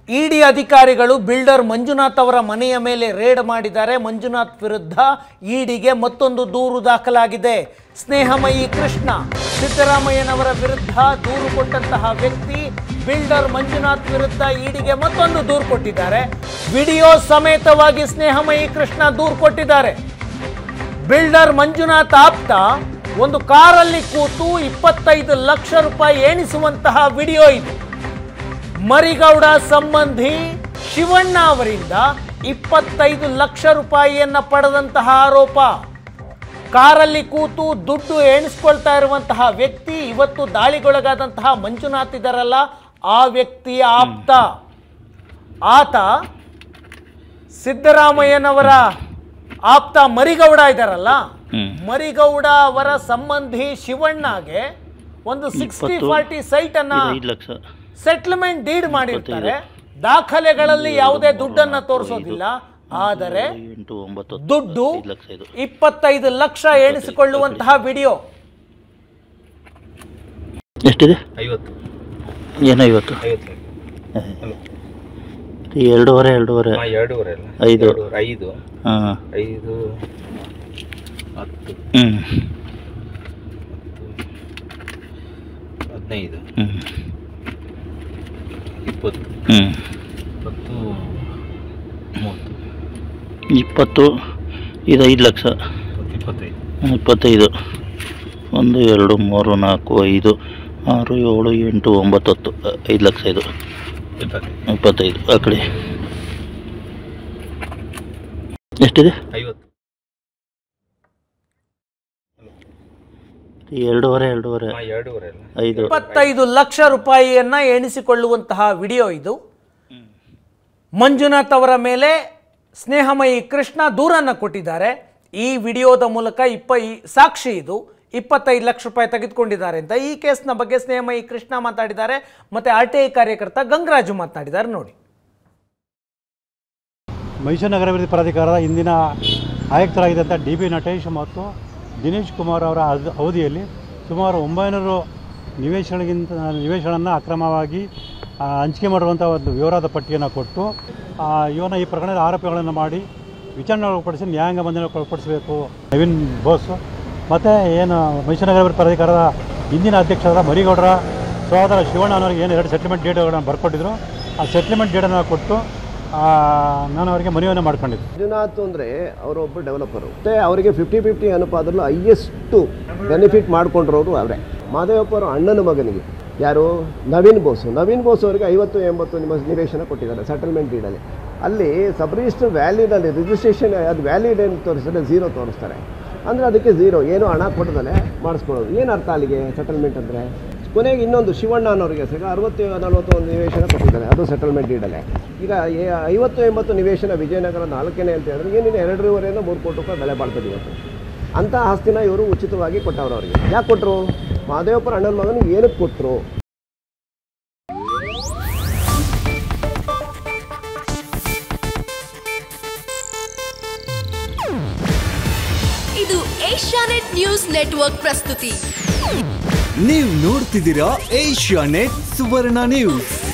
ಇಡಿ ಅಧಿಕಾರಿಗಳು ಬಿಲ್ಡರ್ ಮಂಜುನಾಥ್ ಅವರ ಮನೆಯ ಮೇಲೆ ರೇಡ್ ಮಾಡಿದ್ದಾರೆ. ಮಂಜುನಾಥ್ ವಿರುದ್ಧ ಇಡಿಗೆ ಮತ್ತೊಂದು ದೂರು ದಾಖಲಾಗಿದೆ. ಸ್ನೇಹಮಯಿ ಕೃಷ್ಣ ಸಿದ್ದರಾಮಯ್ಯನವರ ವಿರುದ್ಧ ದೂರು ಕೊಟ್ಟಂತಹ ವ್ಯಕ್ತಿ ಬಿಲ್ಡರ್ ಮಂಜುನಾಥ್ ವಿರುದ್ಧ ಇಡಿಗೆ ಮತ್ತೊಂದು ದೂರು ಕೊಟ್ಟಿದ್ದಾರೆ. ವಿಡಿಯೋ ಸಮೇತವಾಗಿ ಸ್ನೇಹಮಯಿ ಕೃಷ್ಣ ದೂರು ಕೊಟ್ಟಿದ್ದಾರೆ. ಬಿಲ್ಡರ್ ಮಂಜುನಾಥ್ ಆಪ್ತ ಒಂದು ಕಾರಲ್ಲಿ ಕೂತು 25 ಲಕ್ಷ ರೂಪಾಯಿ ಎಣಿಸುವಂತಹ ವಿಡಿಯೋ ಇದು. ಮರಿಗೌಡ ಸಂಬಂಧಿ ಶಿವಣ್ಣ ಅವರಿಂದ 25 ಲಕ್ಷ ರೂಪಾಯಿಯನ್ನ ಪಡೆದಂತಹ ಆರೋಪ. ಕಾರಲ್ಲಿ ಕೂತು ದುಡ್ಡು ಎಣಿಸ್ಕೊಳ್ತಾ ಇರುವಂತಹ ವ್ಯಕ್ತಿ ಇವತ್ತು ದಾಳಿಗೊಳಗಾದಂತಹ ಮಂಜುನಾಥ್ ಇದ್ದಾರಲ್ಲ, ಆ ವ್ಯಕ್ತಿಯ ಆಪ್ತ. ಆತ ಸಿದ್ದರಾಮಯ್ಯನವರ ಆಪ್ತ ಮರಿಗೌಡ ಇದ್ದಾರಲ್ಲ, ಮರಿಗೌಡ ಅವರ ಸಂಬಂಧಿ ಶಿವಣ್ಣಗೆ ಒಂದು 60-40 ಸೈಟ್ ಅನ್ನ ಸೆಟ್ಲ್ಮೆಂಟ್ ಡೀಡ್ ಮಾಡಿರ್ತಾರೆ. ದಾಖಲೆಗಳಲ್ಲಿ ಯಾವುದೇ ದುಡ್ಡನ್ನ ತೋರಿಸೋದಿಲ್ಲ, ಆದರೆ ದುಡ್ಡು 25 ಲಕ್ಷ ಎಣಿಸಿಕೊಳ್ಳುವಂತಹ ವಿಡಿಯೋ. ಎಷ್ಟಿದೆ? 50. ಏನು 50? 2.5 5 5 ಹಾಂ 5 10 15 20 20 ಇದು 5 ಲಕ್ಷ 25 1 2 3 4 5 6 7 8 9 10 5 ಲಕ್ಷ ಇದು 25 ಆ ಕಡೆ ಎಷ್ಟಿದೆ? 50. 2.5 5 25 ಲಕ್ಷ ರೂಪಾಯಿಯನ್ನ ಎಣಿಸಿಕೊಳ್ಳುವಂತಹ ವಿಡಿಯೋ ಇದು. ಮಂಜುನಾಥ್ ಅವರ ಮೇಲೆ ಸ್ನೇಹಮಯಿ ಕೃಷ್ಣ ದೂರನ್ನು ಕೊಟ್ಟಿದ್ದಾರೆ. ಈ ವಿಡಿಯೋದ ಮೂಲಕ ಸಾಕ್ಷಿ ಇದು 25 ಲಕ್ಷ ರೂಪಾಯಿ ತೆಗೆದುಕೊಂಡಿದ್ದಾರೆ ಅಂತ. ಈ ಕೇಸ್ನ ಬಗ್ಗೆ ಸ್ನೇಹಮಯಿ ಕೃಷ್ಣ ಮಾತಾಡಿದ್ದಾರೆ, ಮತ್ತೆ RTI ಕಾರ್ಯಕರ್ತ ಗಂಗರಾಜು ಮಾತನಾಡಿದ್ದಾರೆ. ನೋಡಿ. ಮೈಸೂರು ನಗರ ಅಭಿವೃದ್ಧಿ ಪ್ರಾಧಿಕಾರದ ಇಂದಿನ ಆಯುಕ್ತರಾಗಿದ್ದಂಥ DB ನಟೇಶ್ ಮತ್ತು ದಿನೇಶ್ ಕುಮಾರ್ ಅವರ ಅವಧಿಯಲ್ಲಿ ಸುಮಾರು 900 ನಿವೇಶನಗಳನ್ನು ಅಕ್ರಮವಾಗಿ ಹಂಚಿಕೆ ಮಾಡುವಂಥ ಒಂದು ವಿವರದ ಪಟ್ಟಿಯನ್ನು ಕೊಟ್ಟು ಇವನ ಈ ಪ್ರಕರಣದ ಆರೋಪಿಗಳನ್ನು ಮಾಡಿ ವಿಚಾರಣೆ ಒಳಪಡಿಸಿ ನ್ಯಾಯಾಂಗ ಬಂಧನಕ್ಕೆ ಒಳಪಡಿಸಬೇಕು. ನವೀನ್ ಬೋಸ್ ಮತ್ತು ಏನು ಮೈಸೂರು ನಗರ ಅಭಿವೃದ್ಧಿ ಪ್ರಾಧಿಕಾರದ ಇಂದಿನ ಅಧ್ಯಕ್ಷರಾದ ಮರಿಗೌಡರ ಸಹೋದರ ಶಿವಣ್ಣ ಅನ್ನೋರಿಗೆ ಏನು 2 ಸೆಟ್ಲ್ಮೆಂಟ್ ಡೇಟ್ಗಳನ್ನು ಬರ್ಕೊಟ್ಟಿದ್ರು. ಆ ಸೆಟ್ಲ್ಮೆಂಟ್ ಡೇಟನ್ನು ಕೊಟ್ಟು ನಾನು ಅವರಿಗೆ ಮನವಿಯನ್ನು ಮಾಡ್ಕೊಂಡಿದ್ದೆ. ಮಂಜುನಾಥ್ ಅಂದರೆ ಅವರೊಬ್ಬರು ಡೆವಲಪರು, ಮತ್ತು ಅವರಿಗೆ 50-50 ಅನುಪಾತದಲ್ಲೂ ಹೈಯೆಸ್ಟು ಬೆನಿಫಿಟ್ ಮಾಡಿಕೊಂಡಿರೋರು ಅವರೇ. ಮಾದೇವಪ್ಪ ಅವರು ಅಣ್ಣನ ಮಗನಿಗೆ ಯಾರು ನವೀನ್ ಬೋಸ್ ಅವರಿಗೆ 50-80 ನಿವೇಶನ ಕೊಟ್ಟಿದ್ದಾರೆ ಸೆಟಲ್ಮೆಂಟ್ ಡೀಡಲ್ಲಿ. ಅಲ್ಲಿ ಸಬ್ ರಿಜಿಸ್ಟರ್ ವ್ಯಾಲಿಡಲ್ಲಿ ರಿಜಿಸ್ಟ್ರೇಷನ್ ಅದು ವ್ಯಾಲಿಡ್ ಏನು ತೋರಿಸಿದ್ರೆ 0 ತೋರಿಸ್ತಾರೆ. ಅಂದರೆ ಅದಕ್ಕೆ 0 ಏನೋ ಹಣ ಕೊಡದಲ್ಲೇ ಮಾಡಿಸ್ಕೊಳ್ಳೋದು. ಏನು ಅರ್ಥ ಅಲ್ಲಿಗೆ ಸೆಟಲ್ಮೆಂಟ್ ಅಂದರೆ? ಕೊನೆಗೆ ಇನ್ನೊಂದು ಶಿವಣ್ಣ ಅನ್ನೋರಿಗೆ 60-41 ನಿವೇಶನ ಕೊಟ್ಟಿದ್ದಾರೆ, ಅದು ಸೆಟಲ್ಮೆಂಟ್ ಡೀಡಲ್ಲೇ. ಈಗ 50-80 ನಿವೇಶನ ವಿಜಯನಗರ 4ನೇ ಅಂತ ಹೇಳಿದ್ರೆ ಏನಿದೆ 2.5-3 ಕೋಟಿ ರೂಪಾಯಿ ಬೆಲೆ ಬಾಳ್ತದೆ ಇವತ್ತು. ಅಂಥ ಆಸ್ತಿನ ಇವರು ಉಚಿತವಾಗಿ ಕೊಟ್ಟವರು. ಅವರಿಗೆ ಯಾಕೆ ಕೊಟ್ಟರು? ಮಾದೇವಪ್ಪರ ಅಣ್ಣನ ಮಗನಿಗೆ ಏನಕ್ಕೆ ಕೊಟ್ಟರು? ಇದು ಏಷ್ಯಾನೆಟ್ ನ್ಯೂಸ್ ನೆಟ್ವರ್ಕ್ ಪ್ರಸ್ತುತಿ. ನೀವು ನೋಡ್ತಿದ್ದೀರಾ ಏಷ್ಯಾನೆಟ್ ಸುವರ್ಣ ನ್ಯೂಸ್.